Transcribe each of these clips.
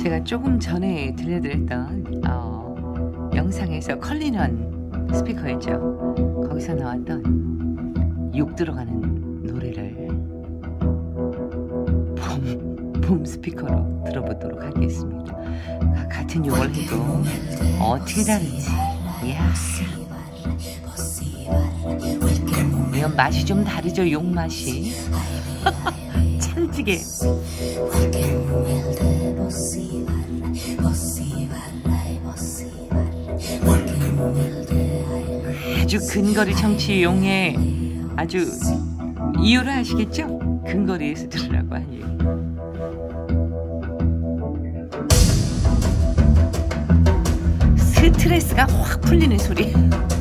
제가 조금 전에 들려드렸던 영상에서 컬리넌 스피커였죠. 거기서 나왔던 욕 들어가는 노래를 봄 스피커로 들어보도록 하겠습니다. 같은 욕을 해도 어떻게 다른지. 이야, 이건 맛이 좀 다르죠. 욕 맛이. 찰지게. 아주 근거리 정치용의 아주 이유를 아시겠죠? 근거리에서 들으라고 한 이유. 스트레스가 확 풀리는 소리.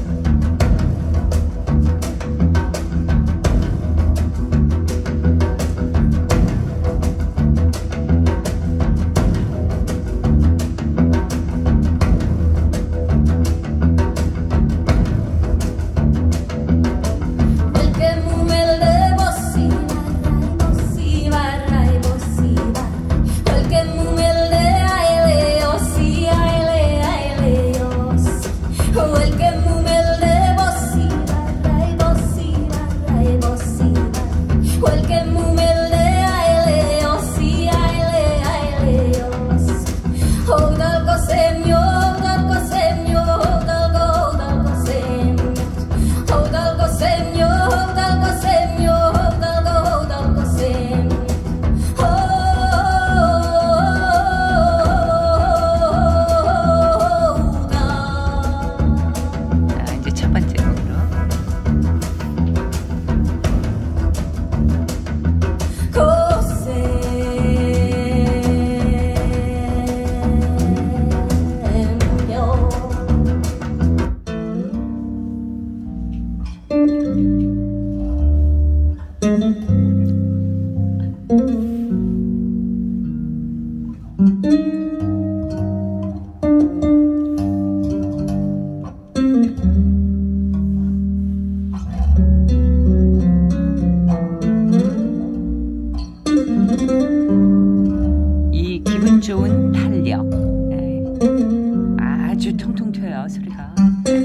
이 기분 좋은 탄력. 네. 아주 통통 튀어요, 소리가.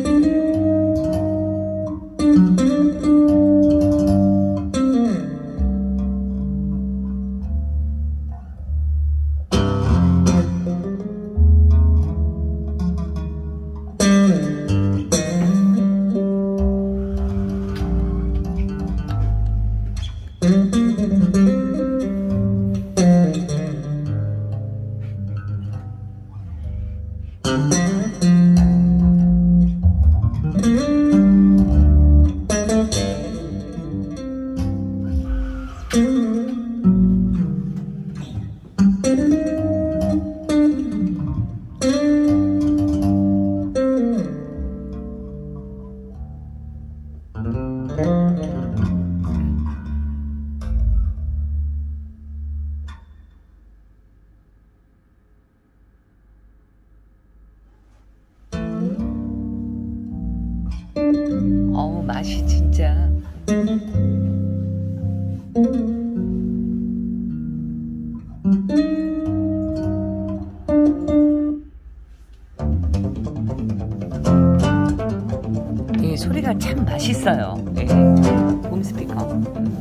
어우, 맛이 진짜. 이 소리가 참 맛있어요. 네. 봄 스피커.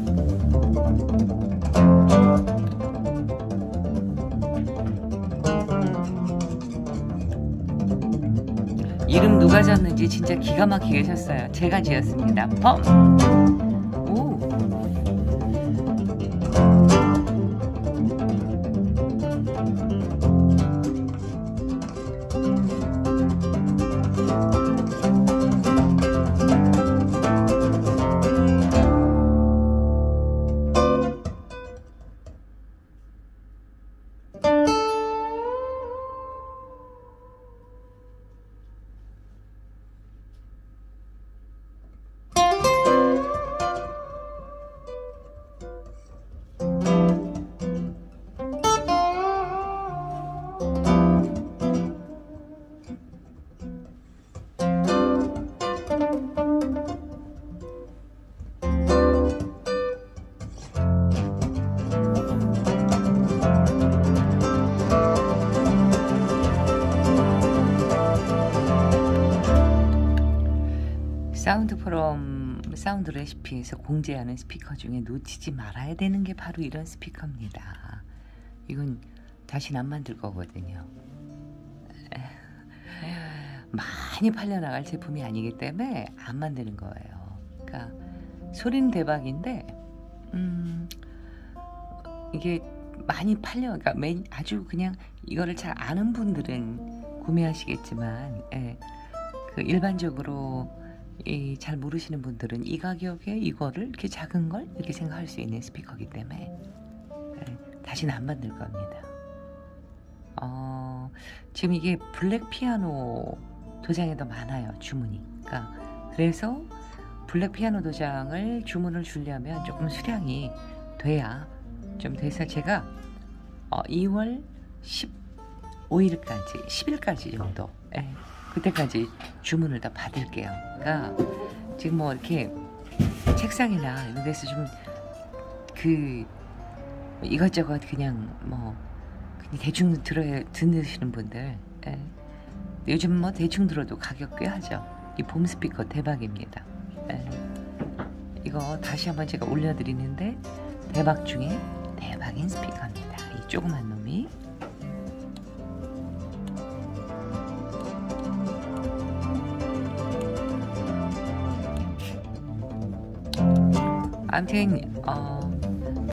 이름 누가 졌는지 진짜 기가 막히게 졌어요. 제가 지었습니다. 펌! 오! 사운드 프롬 사운드 레시피에서 공제하는 스피커 중에 놓치지 말아야 되는 게 바로 이런 스피커입니다. 이건 다시는 안 만들 거거든요. 많이 팔려나갈 제품이 아니기 때문에 안 만드는 거예요. 그러니까 소리는 대박인데 이게 많이 그러니까 아주 그냥 이거를 잘 아는 분들은 구매하시겠지만 그 일반적으로 잘 모르시는 분들은 이 가격에 이거를 이렇게 작은 걸 이렇게 생각할 수 있는 스피커이기 때문에 다시는 안 만들 겁니다. 지금 이게 블랙 피아노 도장이 더 많아요, 주문이. 그래서 블랙 피아노 도장을 주문을 주려면 조금 수량이 돼야 좀 돼서 제가 2월 15일까지 10일까지 정도 그때까지 주문을 다 받을게요. 그러니까 지금 뭐 이렇게 책상이나 이런 데서 좀 이것저것 그냥 대충 듣으시는 분들 요즘 뭐 대충 들어도 가격 꽤 하죠. 이 봄 스피커 대박입니다. 이거 다시 한번 제가 올려드리는데 대박 중에 대박인 스피커입니다. 이 조그만 놈이. 아무튼